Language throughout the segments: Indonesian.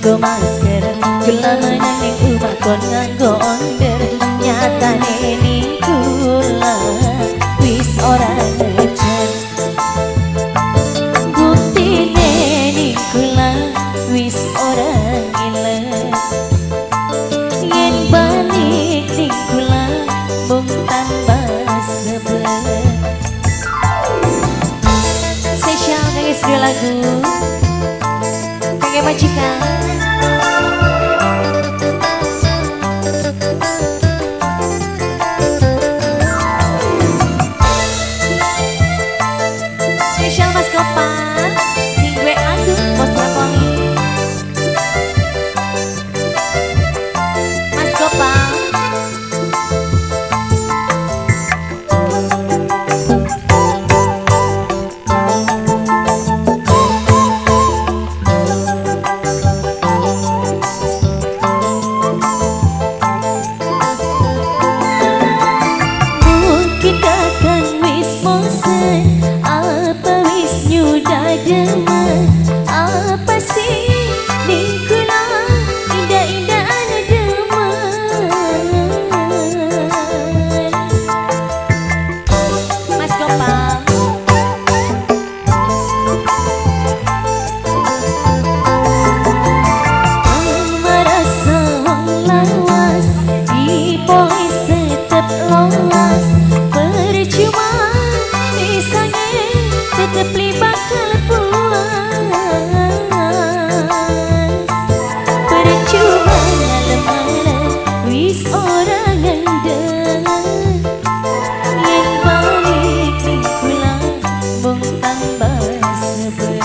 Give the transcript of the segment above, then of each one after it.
nganggo masker, gula menang ning omah kon nganggo onder. Nyatane niku lah wis ora ngejar. Buktine niku lah wis ora ngiler. Yen balik niku lah mung tambah sebel. Spesial kangge studio lagu kangge majikan. Spesial Mas Gopal sing gue aku Bos Trapoli. Mas Gopal apa sih nikula indah-indah ana demen. Mas Gopal merasa lawas dipolis tetep lolos. Percuma misalnya tetep bakal percuma malam-malam wis orang ngendeng. Yen balik nikula mung tambah sebel.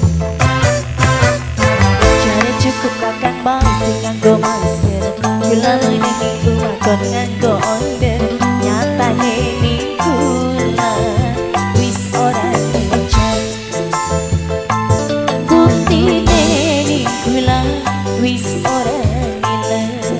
Cara cukup kakang bang sing nganggo masker, gula meneng niku kon nganggo onder. Nyatane nikula wis ora ngejar. Buktine nikula wis ora ngiler.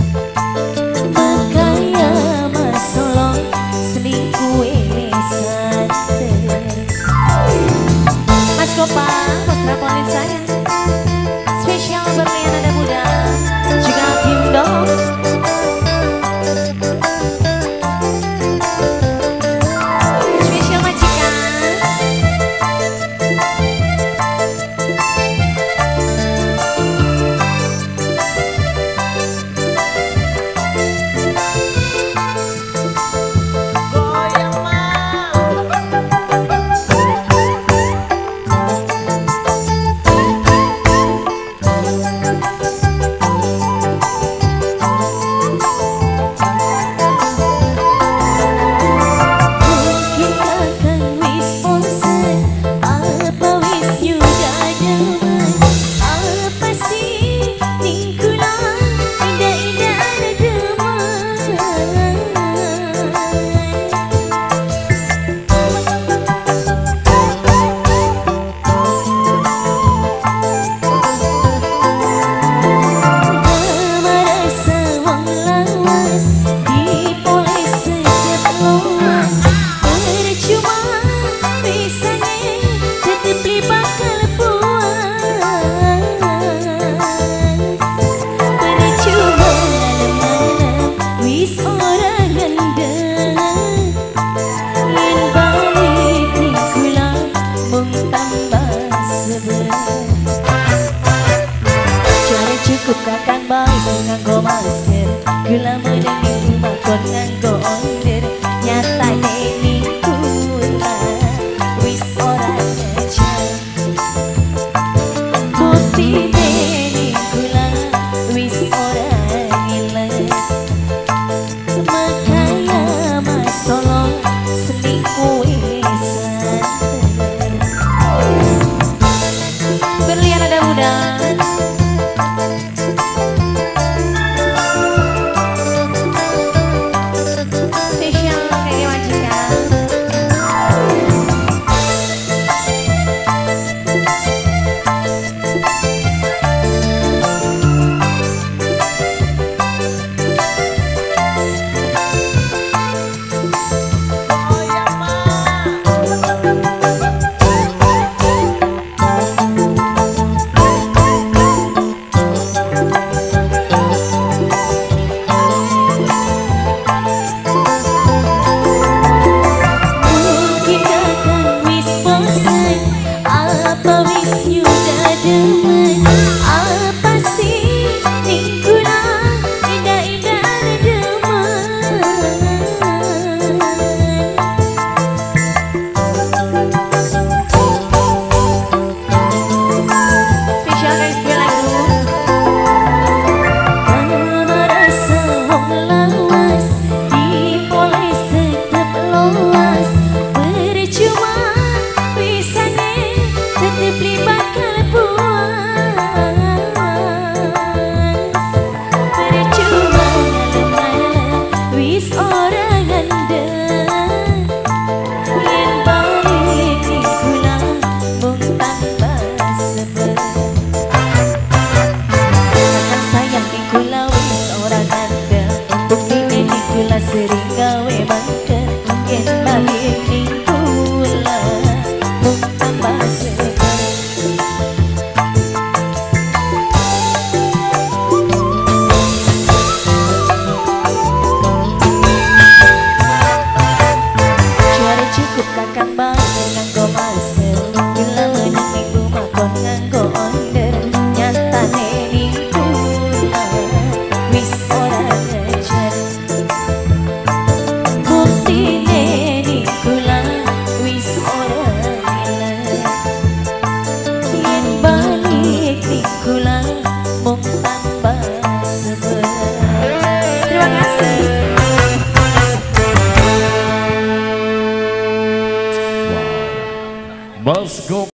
Makanya masalah selingkuh ini santer. Mas Gopal, Bos Trapoli sayang. Spesial berlian ada muda juga tim dong. Spesial majikan. Kakang bang sing nganggo masker, gula meneng niku makon nganggo onder.